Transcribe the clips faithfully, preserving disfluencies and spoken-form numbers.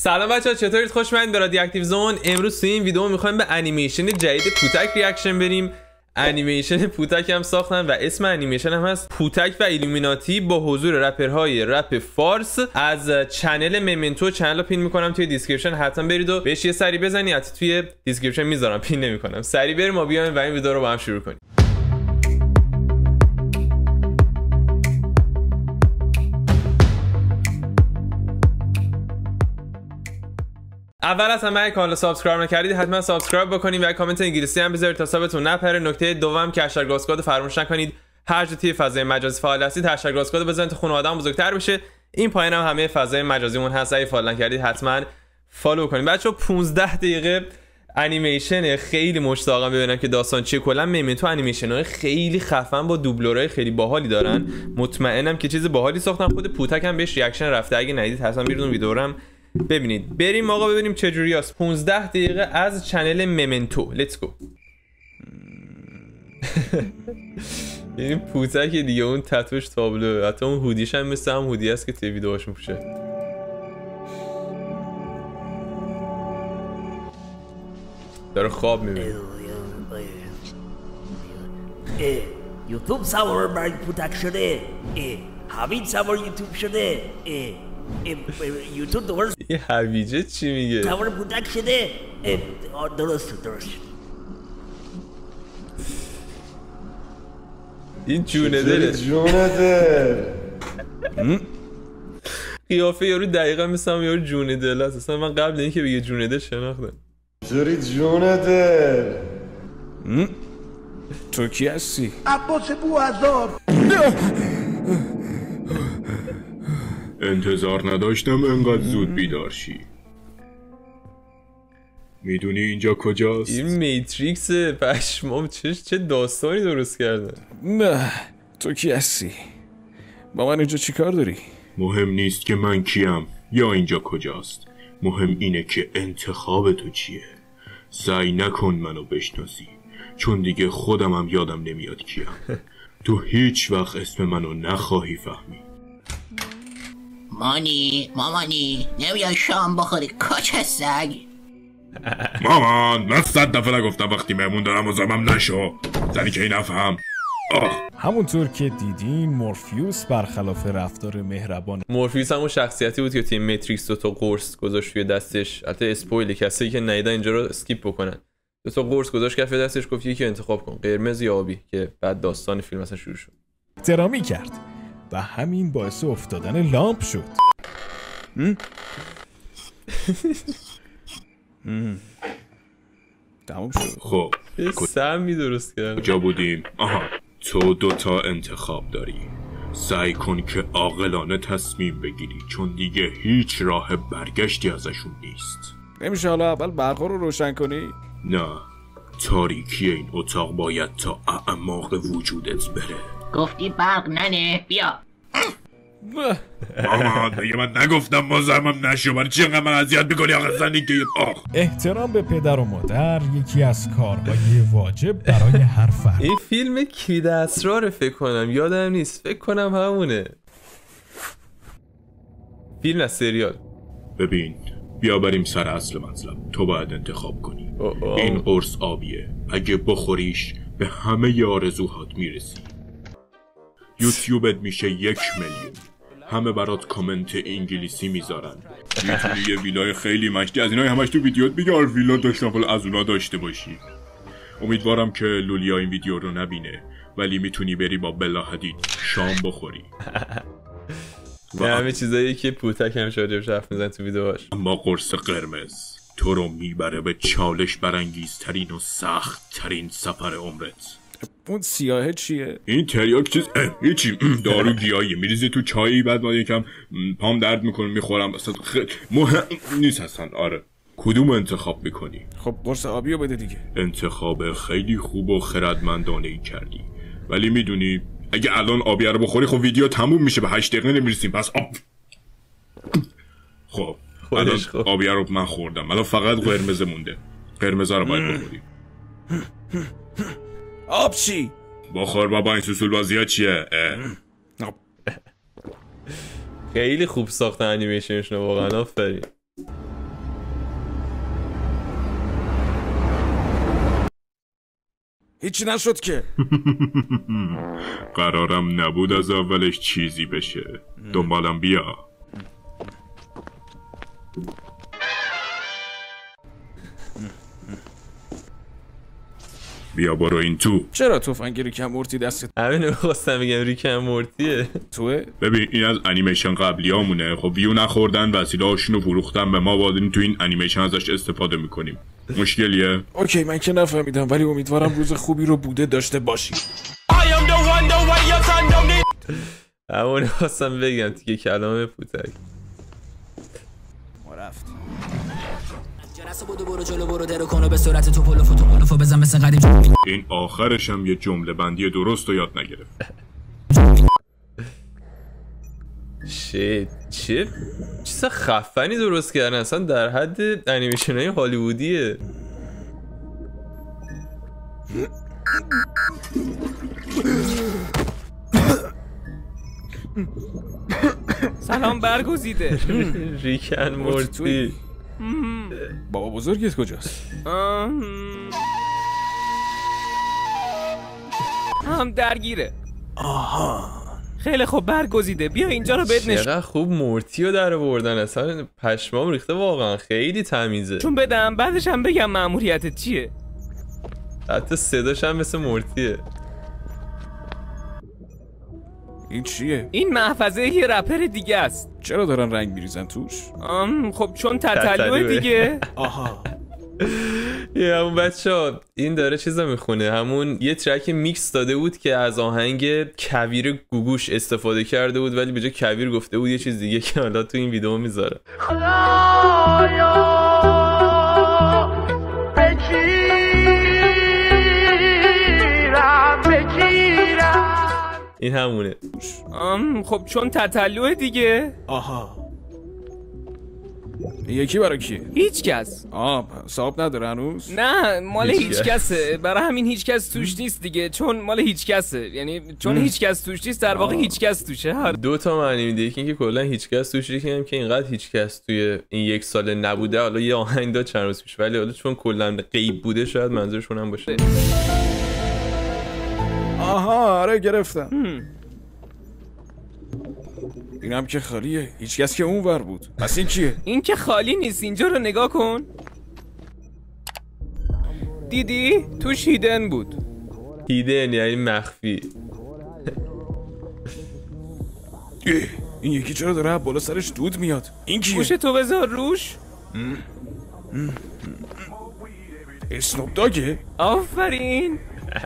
سلام بچه‌ها، چطورید؟ خوش اومدید به رادیو اکتیو زون. امروز تو این ویدیو می‌خوایم به انیمیشن جدید پوتک ریاکشن بریم. انیمیشن پوتک هم ساختن و اسم انیمیشن هم هست پوتک و ایلومیناتی با حضور رپرهای رپ فارس از چنل ممنتو. چنل رو پین میکنم توی دیسکریپشن، حتما برید و بهش یه سری بزنید. حتی توی دیسکریپشن میذارم، پین نمیکنم. سری بریم ما بیایم و این ویدیو رو با هم شروع کنیم. اول از همه اگه کانال سابسکرایب نکردید حتما سابسکرایب بکنید و کامنت انگلیسی هم بذارید تا حسابتون نپره. نکته دوم که هشتگ راسکود فراموش نکنید. هر جا توی فضای مجازی فعال هستید هشتگ راسکود بزنید تا خانواده آدم بزرگتر بشه. این پایین هم همه فضای مجازیمون هست. اگه فالو نکردید حتما فالو کنید. بچه‌ها پانزده دقیقه انیمیشن خیلی مشتاقم ببینم که داستان چیه. کلا ممنتو انیمیشن‌های خیلی خفن با دوبلورای خیلی باحالی دارن. مطمئنم که چیز باحالی ساختن. خود پوتک هم بهش ریاکشن رفته. اگه ندید حتما برید اون ویدیو رو ببینید. بریم آقا ببینیم چه جوری است. پانزده دقیقه از چنل ممنتو. لیتس گو. این پوتک دیگه، اون تتوش تابلو، حتی اون هودیش هم مثل هم هودی است که توی ویدیوهاش میپوشه. داره خواب میبینه. یوتیوب سوار برای پوتک شده. حمید سوار یوتیوب شده. یوتیوب درست یه هویجه چی میگه؟ سوار پوتک شده. درست درست این جونه دله. جونه دل. قیافه یارو دقیقا مثل هم یارو جونه دل است. اصلا من قبل اینکه بگه جونه دل شناختم. چطوری جونه دل؟ تو کی هستی؟ عباس بوعزار. انتظار نداشتم انقدر زود بیدار شی. میدونی اینجا کجاست؟ این میتریکس پشمام. چه چه داستانی درست کردن. نه تو کی هستی؟ با من اینجا چی کار داری؟ مهم نیست که من کیم یا اینجا کجاست. مهم اینه که انتخاب تو چیه. سعی نکن منو بشناسی، چون دیگه خودم هم یادم نمیاد کیم. تو هیچ وقت اسم منو نخواهی فهمید. مانی مامانی نمیای شام بخوری کاچ سگ. مامان من صد دفعه نگفتم وقتی مهمون دارم مزاحمم نشو. زنی که این نفهم. همونطور که دیدین مورفیوس برخلاف رفتار مهربان مورفیوس همون شخصیتی بود که تیم ماتریکس دو تا قرص گذاشت توی دستش. البته اسپویل، کسی که ندیدن اینجا رو اسکیپ بکنن. دو تا قرص گذاشت کف دستش، گفت یکی انتخاب کن، قرمز یا آبی، که بعد داستان فیلم اصلا شروع شد. احترامی کرد و همین باعث افتادن لامپ شد. تموم شد. خب سمی درست کرد. کجا بودیم؟ آها، تو دوتا انتخاب داری. سعی کن که عاقلانه تصمیم بگیری، چون دیگه هیچ راه برگشتی ازشون نیست. نمیشه حالا اول برقا رو روشن کنی؟ نه، تاریکی این اتاق باید تا اعماق وجودت بره. گفتی برق ننه بیا. مامان دیگه من نگفتم مزاحمم نشو. برای چی انقدر من اذیت میکنی آقا زنی که آخ. احترام به پدر و مادر یکی از کارهای واجب برای هر فرد. این فیلم کلید اسرار فکر کنم، یادم نیست، فکر کنم همونه. فیلم از سریال. ببین بیا بریم سر اصل مطلب. تو باید انتخاب کنی. اوه اوه. این قرص آبیه، اگه بخوریش به همه آرزوهات میرسی. یوتیوبت میشه یک میلیون. همه برات کامنت انگلیسی میذارن. میتونی یه ویلای خیلی مشتی از اینای همش تو ویدیوت بگی آره ویلا داشتم، فل از اونا داشته باشی. امیدوارم که لولیا این ویدیو رو نبینه، ولی میتونی بری با بلا حدید شام بخوری. و همه چیزایی که پوتک هم شاید حرف میزن تو ویدیوهاش. اما قرص قرمز تو رو میبره به چالش برانگیزترین و سخت ترین سفر عمرت. اون سیاهه چیه؟ این تریاک چیز هیچی دارو گیاهی میریزی تو چایی، بعد ما یکم پام درد میکنه میخورم. اصلا خیلی مهم نیست اصلا. آره کدوم انتخاب میکنی؟ خب قرص آبیو بده دیگه. انتخاب خیلی خوب و خردمندانه ای کردی، ولی میدونی اگه الان آبیه رو بخوری خب ویدیو تموم میشه، به هشت دقیقه نمیرسیم. پس آب خب الان آبیه رو من خوردم، الان فقط قرمز مونده. قرمز رو باید بخوری. آب چی؟ بخور بابا، این سوسول بازی ها چیه؟ خیلی خوب ساختن انیمیشنشون واقعا، آفرین. هیچی نشد که. قرارم نبود از اولش چیزی بشه. دنبالم بیا. بیا برو این تو. چرا تفنگ ریک اند مورتی دستت؟ همین می‌خواستم بگم ریک اند مورتیه. توه؟ ببین این از انیمیشن قبلیامونه. خب ویو نخوردن وسیله هاشونو فروختن به ما، باید تو این انیمیشن ازش استفاده میکنیم. مشکلیه؟ اوکی من که نفهمیدم ولی امیدوارم روز خوبی رو بوده داشته باشی. همون خواستم بگم دیگه کلام پوتک. ما رفت. این آخرش هم یه جمله بندی درست رو یاد نگرفت. شیت چه چیز خفنی درست کردن، اصلا در حد انیمیشن های هالیوودیه. سلام برگزیده. ریک اند مورتی. بابا بزرگت کجاست؟ هم درگیره. آها خیلی خوب برگزیده، بیا اینجا رو بهت نشون. چقدر خوب مورتی رو در آوردن، اصلا پشمام ریخته، واقعا خیلی تمیزه. چون بدم بعدش هم بگم مأموریتت چیه. حتی صداش هم مثل مورتیه. این چیه؟ این محفظه یه رپر دیگه است. چرا دارن رنگ میریزن توش؟ آم خب چون تتلوه دیگه. آها یه همون بچه ها این داره چیزا میخونه، همون یه ترک میکس داده بود که از آهنگ کویر گوگوش استفاده کرده بود ولی به جای کویر گفته بود یه چیز دیگه که حالا تو این ویدیو میذاره. این همونه. آم خب چون تتلوه دیگه. آها یکی برای کیه؟ هیچ کس. آه صاحب نداره هنوز؟ نه مال هیچ هیچ کسه، برای همین هیچ کس توش نیست دیگه، چون مال هیچ کسه، یعنی چون هیچ کس توش نیست در واقع هیچ کس توشه. دو تا معنی میده، یکی اینکه کلا هیچ کس توش ریخته، که اینقدر هیچ کس توی این یک سال نبوده، حالا یه آهنگ داد چند روز پیش ولی حالا چون کلا غیب بوده شاید منظورشون هم باشه. آها آره گرفتم. اینم که خالیه، هیچ کس که اونور بود. پس این کیه؟ این که خالی نیست، اینجا رو نگاه کن. دیدی؟ توش هیدن بود. هیدن یعنی مخفی. این یکی چرا داره بالا سرش دود میاد؟ این کیه؟ گوش تو بذار روش. اسنوپ داگه؟ آفرین.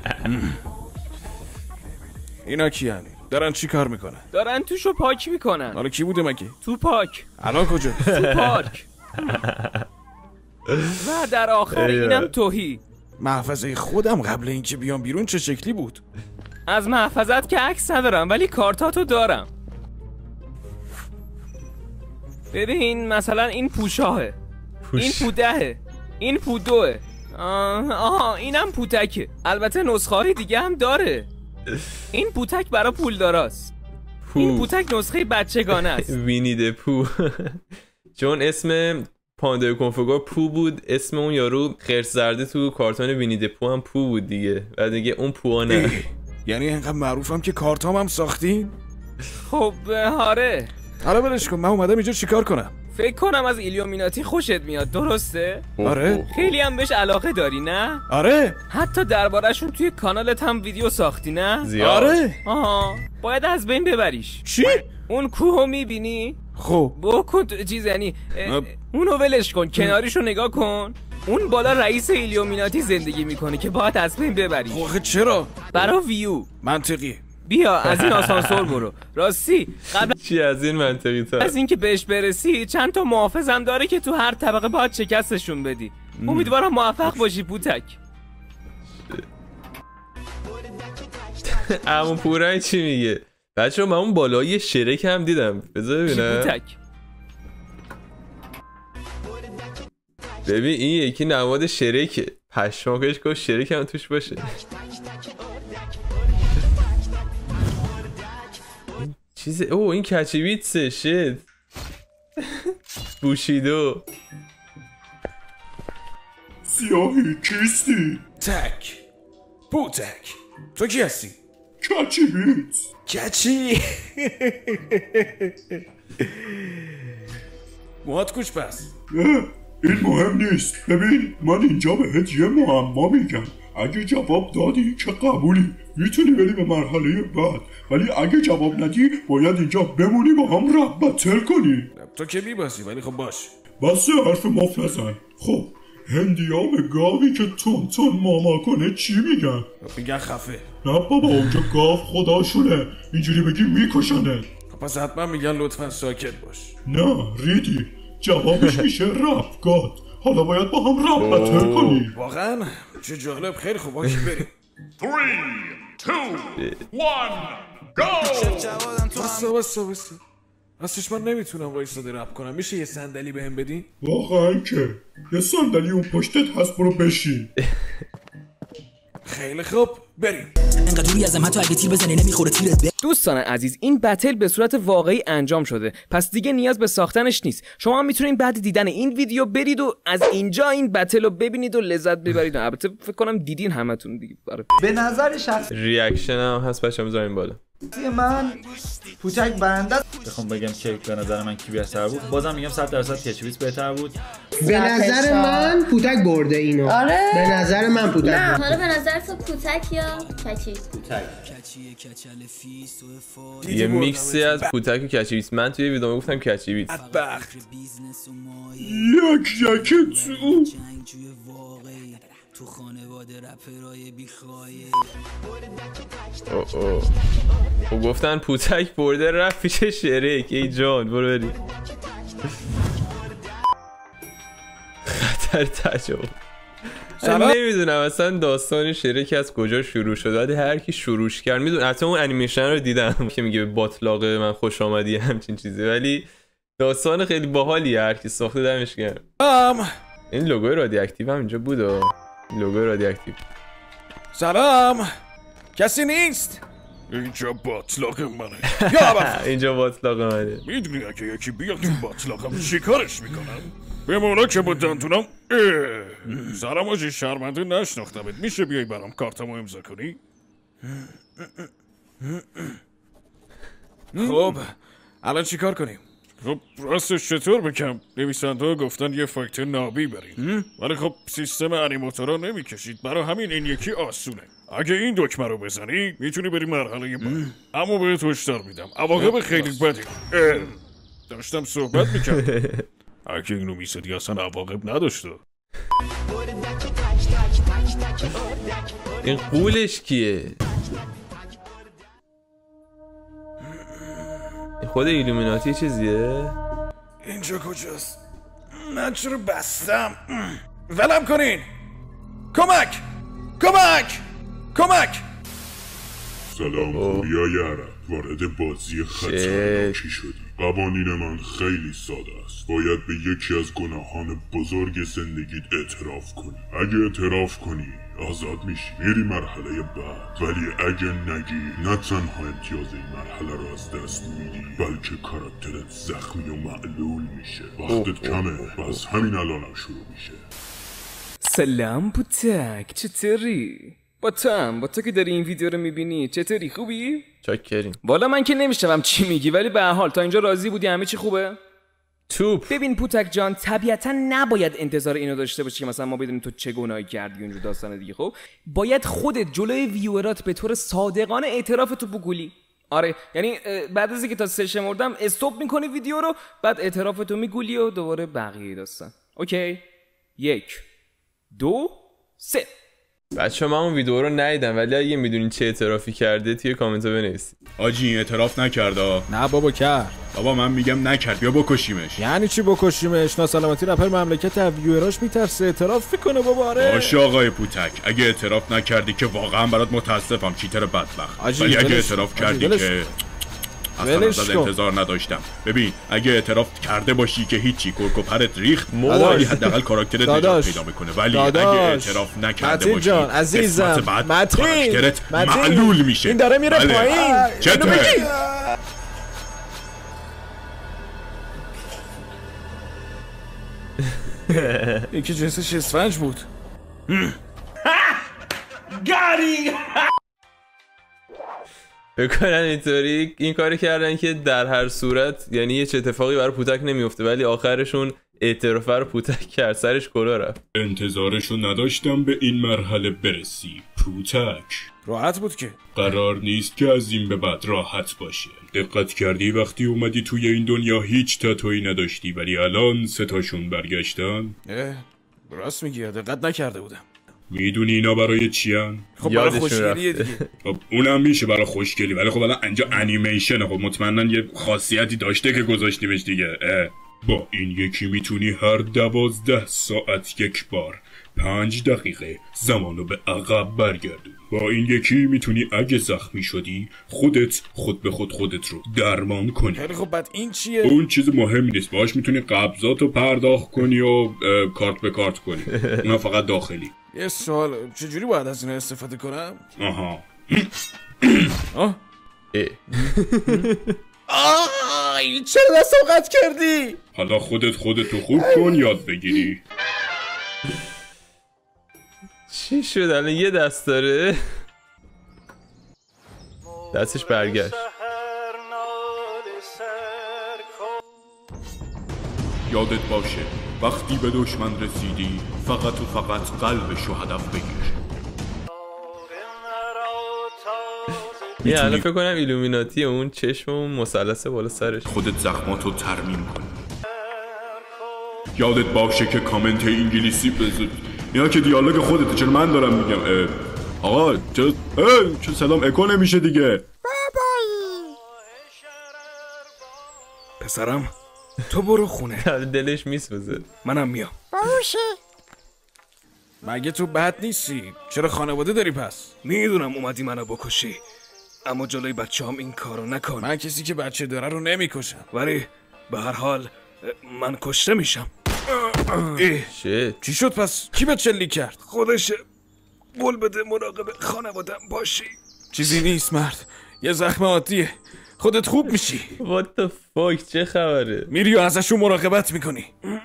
اینا کیان؟ دارن چی کار میکنن؟ دارن توشو پاک میکنن. حالا کی بوده مگه؟ تو پاک. الان کجا؟ تو پارک. و در آخر اینم توهی. محفظه خودم قبل اینکه بیام بیرون چه شکلی بود؟ از محفظت که عکس ندارم ولی کارتاتو دارم. ببین مثلا این پوشاهه، پوش. این پودهه، این پودوه. آه آها اینم پوتکه. البته نسخه های دیگه هم داره. این پوتک برای پولداراست. پو. این پوتک نسخه بچگانه است. وینی د پو. چون اسم پاندای کنفگور پو بود، اسم اون یارو خرس زرده تو کارتون وینی د پو هم پو بود دیگه، بعد دیگه اون پوها نه. یعنی اینقدر معروفم که کارتام هم ساختین؟ خب آره. حالا برش کن، من اومدم اینجا چیکار کنم؟ فکر کنم از ایلیومیناتی خوشت میاد، درسته؟ آره. خیلی هم بهش علاقه داری نه؟ آره. حتی درباره‌شون توی کانالت هم ویدیو ساختی نه؟ زیاد. آره. آها باید از بین ببریش. چی؟ اون کوهو میبینی؟ خب بکن تو چیز یعنی اونو ولش کن، کناریشو نگاه کن. اون بالا رئیس ایلیومیناتی زندگی میکنه که باید از بین ببریش. خب چرا؟ برا ویو منطقیه. بیا از این آسانسور برو. راستی قبل چی از این منطقی تر؟ از اینکه بهش برسی چند تا محافظم داره که تو هر طبقه باید شکستشون بدی. امیدوارم موفق باشی پوتک. عمو پورای چی میگه؟ بچه من اون بالایی شرک هم دیدم، بذار ببینم. پوتک ببین این یکی نواد شرکه، پشماکش که شرک هم توش باشه. چیزه اوه این کچی بیتسه. شت بوشیدو. سیاهی کیستی؟ تک پوتک تو کی هستی؟ کچی بیت کچی موهات کوچ پس این مهم نیست. ببین من اینجا بهت یه معما میگم، اگه جواب دادی که قبولی میتونی بری به مرحله بعد، ولی اگه جواب ندی باید اینجا بمونی با هم رپ بتل کنی. تو که میباسی ولی خب باش. بس حرف مف نزن. خب هندیا به گاوی که تون تون ماما کنه چی میگن؟ میگن خفه. نه بابا اونجا گاو خداشونه، اینجوری بگی میکشنه. پس حتما میگن لطفا ساکت باش. نه ریدی، جوابش میشه رپ گاد. حالا باید با هم رپ بتل کنی. واقعا چه جالب. خیلی خوب باشه بریم. three two one go. بسا بسا بسا راستش من نمیتونم وایساده رپ کنم. میشه یه صندلی بهم بدی؟ واقعا که یه صندلی اون پشتت هست، برو بشین. خیلی خوب بریم. انقدر ازم حتی اگه تیر بزنی نمیخوره تیرت به. دوستان عزیز این بتل به صورت واقعی انجام شده، پس دیگه نیاز به ساختنش نیست. شما هم میتونید بعد دیدن این ویدیو برید و از اینجا این بتل رو ببینید و لذت ببرید. البته فکر کنم دیدین همتون دیگه. به نظر شخصی ریاکشن هم هست بچه‌ها، میذاریم بالا. من پوتک برنده بخوام بگم که به نظر من کی بهتر بود، بازم میگم صد درصد کچیویز بهتر بود. به نظر من پوتک برده اینو. آره به نظر من پوتک. نه حالا به نظر تو پوتک یا کچی؟ پوتک. یه میکسی از پوتک و کچیویز. من توی ویدیو گفتم کچیویز. بدبخت. یک یک تو تو خانواده رپرای بیخوایه. اوه اوه خب گفتن پوتک برده رفت پیش شریک. ای جان برو بریم. خطر تجاوز. من نمیدونم اصلا داستان شریک از کجا شروع شد، ولی هر کی شروعش کرد میدونه. حتی اون انیمیشن رو دیدم که میگه به باطلاق من خوش آمدی همچین چیزی، ولی داستان خیلی باحالیه. هر کی ساخته دمش گرم. این لوگوی رادیواکتیو هم اینجا بود. لوگوی رادیواکتیو. سلام. کسی نیست؟ اینجا باطلاق منه. اینجا باطلاق منه. میدونی اگه یکی بیاد تو باطلاقم چیکارش میکنم؟ به مولا که با دندونم. سلام آجی، شرمنده نشناختمت، میشه بیای برام کارتمو امضا کنی؟ خب الان چیکار کنیم؟ خب راستش چطور بگم، نویسنده ها گفتن یه فایت نابی بریم، ولی خب سیستم انیماتورا نمیکشید، برای همین این یکی آسونه. اگه این دکمه رو بزنی میتونی بری مرحله بعد. اما بهت هشدار میدم عواقب خیلی بدی. داشتم صحبت میکردم. اگه اینو میزدی اصلا عواقب نداشته. این قولش کیه؟ خود ایلومیناتی چیزیه؟ اینجا کجاست؟ من چرا بستم؟ ولم کنین! کمک! کمک! کمک! سلام خوبیا یارا، وارد بازی خطرناکی شدی. قوانین من خیلی ساده است. باید به یکی از گناهان بزرگ زندگیت اعتراف کنی. اگه اعتراف کنی آزاد میشی، میری مرحله بعد. ولی اگه نگی نه تنها امتیاز این مرحله رو از دست میدی، بلکه کاراکترت زخمی و معلول میشه. وقتت کمه، بس همین الانم شروع میشه. سلام پوتک، چطوری؟ با تو هم، با تو که داری این ویدیو رو میبینی چطوری؟ خوبی؟ چاکریم. والا من که نمیشنوم چی میگی، ولی به هر حال تا اینجا راضی بودی؟ همه چی خوبه؟ توپ. ببین پوتک جان، طبیعتا نباید انتظار اینو داشته باشی که مثلا ما بدونیم تو چه گناهی کردی اونجور داستان دیگه. خب باید خودت جلوی ویورات به طور صادقانه اعترافتو بگولی. آره یعنی بعد از اینکه تا سه شمردم استاپ میکنی ویدیو رو، بعد اعترافتو میگولی و دوباره بقیه داستان. اوکی؟ یک دو سه. بچه من اون ویدیو رو ندیدم، ولی اگه میدونین چه اعترافی کرده توی کامنت ها بنویسید. آجی اعتراف نکرده. نه بابا کرد. بابا من میگم نکرد، بیا بکشیمش. یعنی چی بکشیمش؟ ناسلامتی رپر مملکت از ویوراش میترسه اعتراف میکنه بابا. آره باشه آقای پوتک، اگه اعتراف نکردی که واقعا برات متاسفم چیتر بدبخت، ولی اگه اعتراف کردی که اصلا ازت انتظار نداشتم. ببین اگه اعتراف کرده باشی که هیچی، کرکوپرت ریخت، ولی حداقل کاراکترت نجات پیدا میکنه. ولی اگه اعتراف نکرده باشی جان عزیزم، بعد کاراکترت معلول میشه. این داره میره پایین. چطوره؟ یکی جنسش اسفنج بود. گاری بکنن اینطوری این کاری کردن که در هر صورت یعنی یه چه اتفاقی برای پوتک نمیفته، ولی آخرشون اعتراف رو پوتک کرد، سرش کلا رفت. انتظارشو نداشتم به این مرحله برسی پوتک. راحت بود که قرار نیست که از این به بعد راحت باشه. دقت کردی وقتی اومدی توی این دنیا هیچ تاتویی نداشتی ولی الان سه تاشون برگشتن؟ اه راست میگی، دقت نکرده بودم. میدونی اینا برای چیان؟ خب برای خوشگلیه دیگه. خب اونم میشه برای خوشگلی، ولی خب الان اینجا انیمیشن، خب مطمئنا یه خاصیتی داشته که گذاشتیمش دیگه. با این یکی میتونی هر دوازده ساعت یک بار پنج دقیقه زمانو به عقب برگردون. با این یکی میتونی اگه زخمی شدی خودت خود به خود خودت رو درمان کنی. خیلی خب بعد این چیه؟ اون چیز مهمی نیست، باهاش میتونی قبضاتو پرداخت کنی و کارت به کارت کنی. اون فقط داخلی. یه سوال، چجوری باید از اینا استفاده کنم؟ آها آه آی چرا دستم قطع کردی؟ حالا خودت خودتو خوب کن یاد بگیری. چی شد الان یه دست داره؟ دستش برگشت. یادت باشه وقتی به دشمن رسیدی فقط و فقط قلبشو هدف بگیر. یه الان فکر کنم ایلومیناتی اون چشم اون مثلث بالا سرش. خودت زخماتو ترمیم کن. یادت باشه که کامنت انگلیسی بذار. اینا که دیالوگ خودته، چرا من دارم میگم؟ آقا چرا چه سلام اکو نمیشه دیگه؟ بابایی پسرم تو برو خونه. دلش میسوزه. منم میام. باشه مگه تو بد نیستی؟ چرا خانواده داری پس؟ میدونم اومدی منو بکشی، اما جلوی بچه هم این کارو نکن. من کسی که بچه داره رو نمیکشم، ولی به هر حال من کشته میشم. شت چی شد پس؟ کی بچه لی کرد؟ خودشه. بول بده مراقب خانوادم باشی. چیزی نیست مرد، یه زخم عادیه، خودت خوب میشی. What the fuck چه خبره؟ میری و ازشون مراقبت میکنی.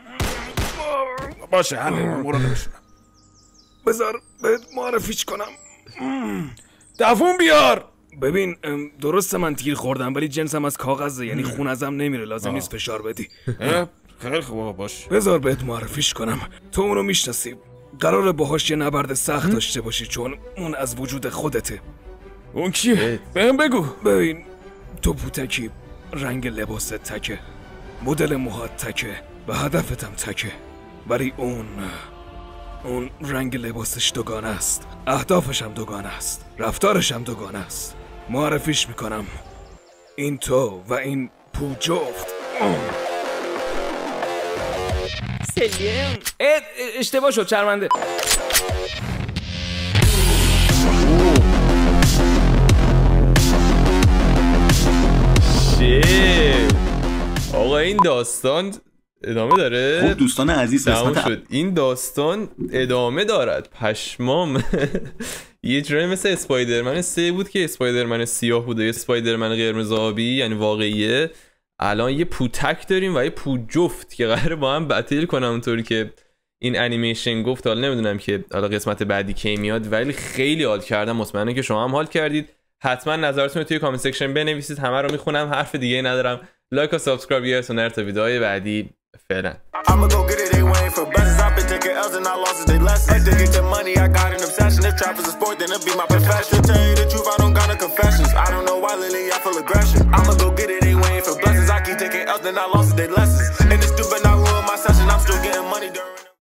باشه همه مراقبشونم. بذار بهت معرفیش کنم. دووم بیار. ببین درسته من تیر خوردم ولی جنسم از کاغذه، یعنی خون ازم نمیره، لازم نیست فشار بدی. خیلی خوب باش. بذار بهت معرفیش کنم، تو اونو میشناسی، قراره باهاش یه نبرد سخت داشته باشی چون اون از وجود خودته. اون کیه؟ بهم بگو. ببین تو پوتکی، رنگ لباست تکه، مدل موهات تکه و هدفتم تکه، ولی اون اون رنگ لباسش دوگانه است، اهدافش هم دوگانه است، رفتارش هم دوگانه است. معرفیش میکنم، این تو و این پو جفت. سلیم اشتباه شد شرمنده. شیت آقا این داستان ادامه داره. خب دوستان عزیز قسمت شد. این داستان ادامه دارد. پشمام. یه جوری مثل اسپایدرمن سه بود که اسپایدرمن سیاه بود و اسپایدرمن قرمز آبی یعنی واقعیه. الان یه پوتک داریم و یه پو جفت که قراره با هم بتل کنم اونطوری که این انیمیشن گفت. حالا نمیدونم که حالا قسمت بعدی کی میاد، ولی خیلی حال کردم. مطمئنم که شما هم حال کردید. حتما نظرتون رو توی کامنت سکشن بنویسید، همه رو میخونم، حرف دیگه ندارم. لایک و سابسکرایب یادتون نره تا ویدیوهای بعدی. فعلا. I'ma go get it, they waiting for blessings. I've been taking L's and I lost it, they lessons. To get the money, I got an obsession. If trap is a sport, then it'll be my profession. To tell you the truth, I don't got no confessions. I don't know why lately I feel aggression. I'ma go get it, they waiting for blessings. I keep taking L's, then I lost it, they lessons. And it's stupid, not ruin my session. I'm still getting money during